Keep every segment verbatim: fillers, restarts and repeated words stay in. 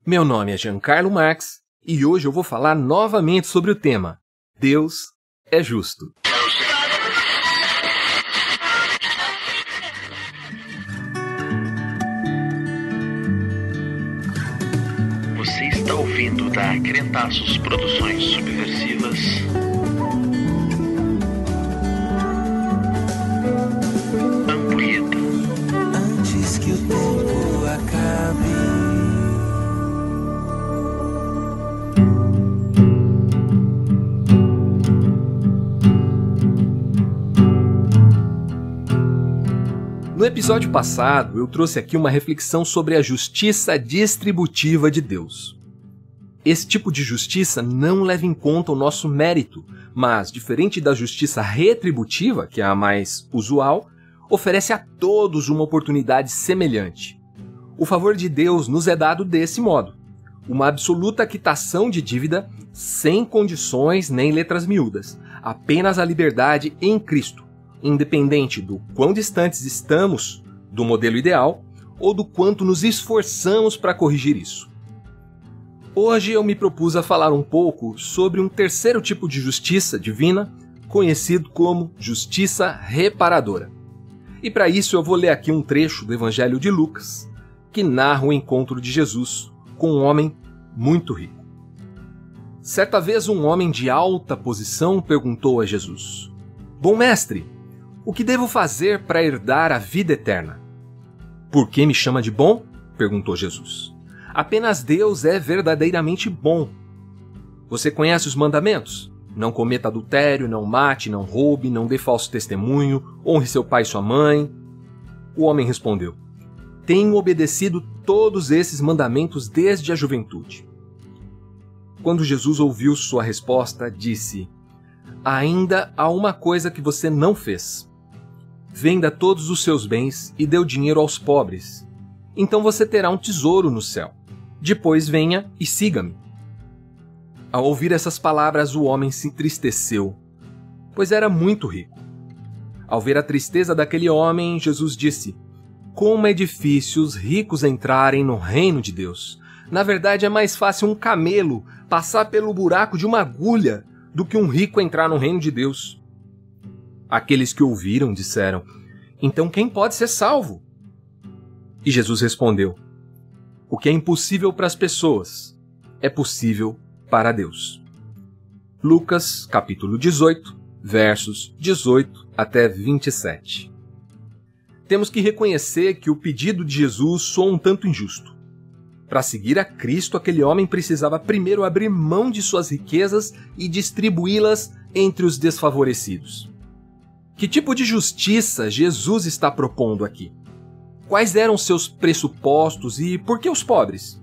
Meu nome é Giancarlo Marx e hoje eu vou falar novamente sobre o tema Deus é justo. Você está ouvindo da Crentaços Produções Subversivas. Ampulheta. Antes que o tempo acabe. No episódio passado, eu trouxe aqui uma reflexão sobre a justiça distributiva de Deus. Esse tipo de justiça não leva em conta o nosso mérito, mas, diferente da justiça retributiva, que é a mais usual, oferece a todos uma oportunidade semelhante. O favor de Deus nos é dado desse modo: uma absoluta quitação de dívida, sem condições nem letras miúdas, apenas a liberdade em Cristo, independente do quão distantes estamos do modelo ideal ou do quanto nos esforçamos para corrigir isso. Hoje eu me propus a falar um pouco sobre um terceiro tipo de justiça divina, conhecido como justiça reparadora. E para isso eu vou ler aqui um trecho do Evangelho de Lucas, que narra o encontro de Jesus com um homem muito rico. Certa vez um homem de alta posição perguntou a Jesus: "Bom mestre, o que devo fazer para herdar a vida eterna?" "Por que me chama de bom?" perguntou Jesus. "Apenas Deus é verdadeiramente bom. Você conhece os mandamentos? Não cometa adultério, não mate, não roube, não dê falso testemunho, honre seu pai e sua mãe." O homem respondeu: "Tenho obedecido todos esses mandamentos desde a juventude." Quando Jesus ouviu sua resposta, disse: "Ainda há uma coisa que você não fez. Venda todos os seus bens e dê o dinheiro aos pobres. Então você terá um tesouro no céu. Depois venha e siga-me." Ao ouvir essas palavras, o homem se entristeceu, pois era muito rico. Ao ver a tristeza daquele homem, Jesus disse: "Como é difícil os ricos entrarem no reino de Deus. Na verdade, é mais fácil um camelo passar pelo buraco de uma agulha do que um rico entrar no reino de Deus." Aqueles que ouviram disseram: "Então quem pode ser salvo?" E Jesus respondeu: "O que é impossível para as pessoas é possível para Deus." Lucas, capítulo dezoito, versos dezoito até vinte e sete. Temos que reconhecer que o pedido de Jesus soa um tanto injusto. Para seguir a Cristo, aquele homem precisava primeiro abrir mão de suas riquezas e distribuí-las entre os desfavorecidos. Que tipo de justiça Jesus está propondo aqui? Quais eram seus pressupostos e por que os pobres?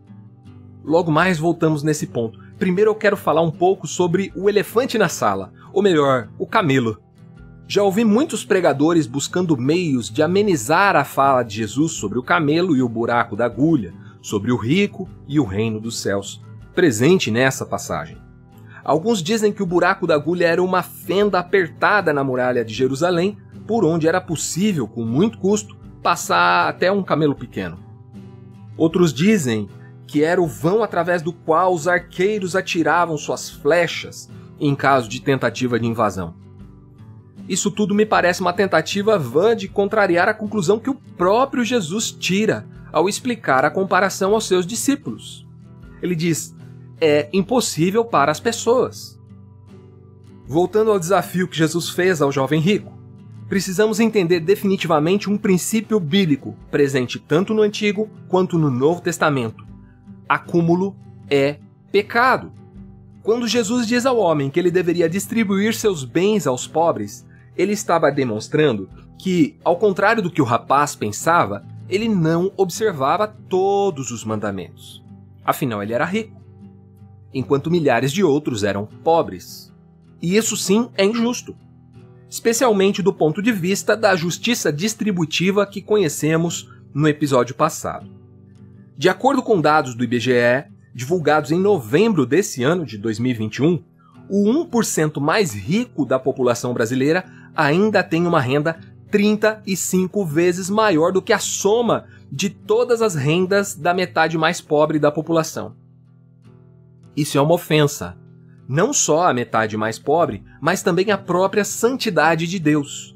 Logo mais voltamos nesse ponto. Primeiro eu quero falar um pouco sobre o elefante na sala, ou melhor, o camelo. Já ouvi muitos pregadores buscando meios de amenizar a fala de Jesus sobre o camelo e o buraco da agulha, sobre o rico e o reino dos céus, presente nessa passagem. Alguns dizem que o buraco da agulha era uma fenda apertada na muralha de Jerusalém, por onde era possível, com muito custo, passar até um camelo pequeno. Outros dizem que era o vão através do qual os arqueiros atiravam suas flechas em caso de tentativa de invasão. Isso tudo me parece uma tentativa vã de contrariar a conclusão que o próprio Jesus tira ao explicar a comparação aos seus discípulos. Ele diz: "É impossível para as pessoas." Voltando ao desafio que Jesus fez ao jovem rico, precisamos entender definitivamente um princípio bíblico presente tanto no Antigo quanto no Novo Testamento: acúmulo é pecado. Quando Jesus diz ao homem que ele deveria distribuir seus bens aos pobres, ele estava demonstrando que, ao contrário do que o rapaz pensava, ele não observava todos os mandamentos. Afinal, ele era rico, enquanto milhares de outros eram pobres. E isso sim é injusto, especialmente do ponto de vista da justiça distributiva que conhecemos no episódio passado. De acordo com dados do I B G E, divulgados em novembro desse ano de dois mil e vinte e um, o um por cento mais rico da população brasileira ainda tem uma renda trinta e cinco vezes maior do que a soma de todas as rendas da metade mais pobre da população. Isso é uma ofensa, não só à metade mais pobre, mas também à própria santidade de Deus.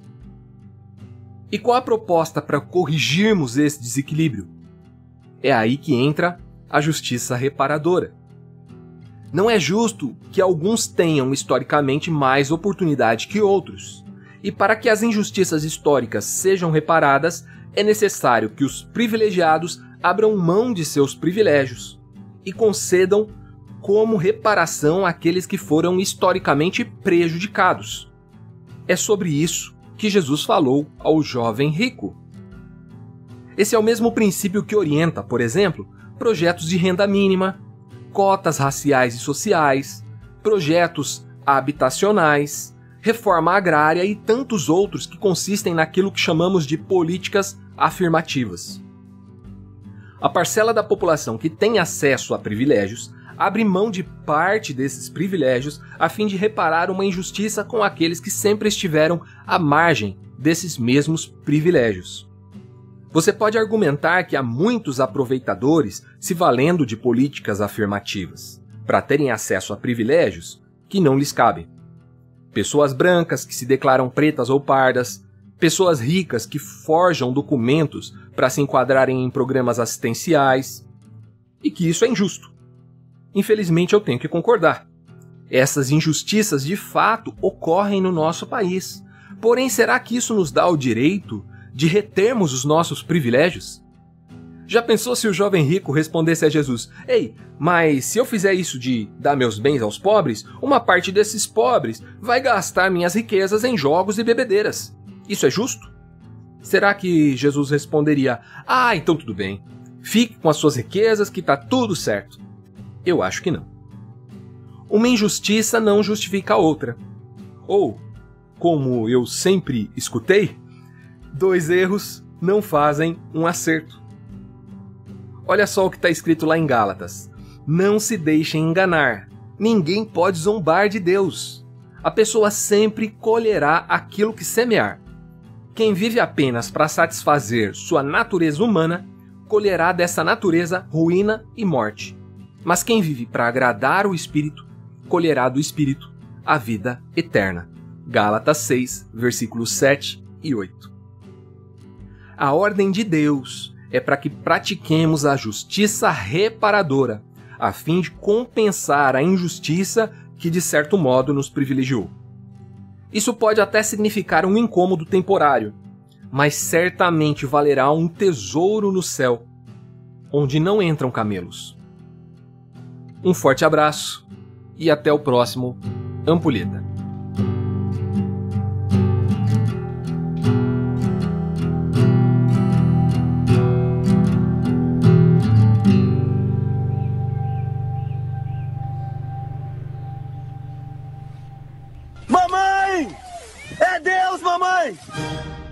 E qual a proposta para corrigirmos esse desequilíbrio? É aí que entra a justiça reparadora. Não é justo que alguns tenham historicamente mais oportunidade que outros. E para que as injustiças históricas sejam reparadas, é necessário que os privilegiados abram mão de seus privilégios e concedam como reparação àqueles que foram historicamente prejudicados. É sobre isso que Jesus falou ao jovem rico. Esse é o mesmo princípio que orienta, por exemplo, projetos de renda mínima, cotas raciais e sociais, projetos habitacionais, reforma agrária e tantos outros que consistem naquilo que chamamos de políticas afirmativas. A parcela da população que tem acesso a privilégios abre mão de parte desses privilégios a fim de reparar uma injustiça com aqueles que sempre estiveram à margem desses mesmos privilégios. Você pode argumentar que há muitos aproveitadores se valendo de políticas afirmativas para terem acesso a privilégios que não lhes cabem. Pessoas brancas que se declaram pretas ou pardas, pessoas ricas que forjam documentos para se enquadrarem em programas assistenciais, e que isso é injusto. Infelizmente eu tenho que concordar. Essas injustiças de fato ocorrem no nosso país. Porém, será que isso nos dá o direito de retermos os nossos privilégios? Já pensou se o jovem rico respondesse a Jesus: Ei, mas se eu fizer isso de dar meus bens aos pobres, uma parte desses pobres vai gastar minhas riquezas em jogos e bebedeiras. Isso é justo? Será que Jesus responderia: Ah, então tudo bem. Fique com as suas riquezas que tá tudo certo? Eu acho que não. Uma injustiça não justifica a outra. Ou, como eu sempre escutei, dois erros não fazem um acerto. Olha só o que está escrito lá em Gálatas. Não se deixem enganar. Ninguém pode zombar de Deus. A pessoa sempre colherá aquilo que semear. Quem vive apenas para satisfazer sua natureza humana, colherá dessa natureza ruína e morte. Mas quem vive para agradar o Espírito, colherá do Espírito a vida eterna. Gálatas seis, versículos sete e oito. A ordem de Deus é para que pratiquemos a justiça reparadora, a fim de compensar a injustiça que de certo modo nos privilegiou. Isso pode até significar um incômodo temporário, mas certamente valerá um tesouro no céu, onde não entram camelos. Um forte abraço e até o próximo Ampulheta. Mamãe! É Deus, mamãe!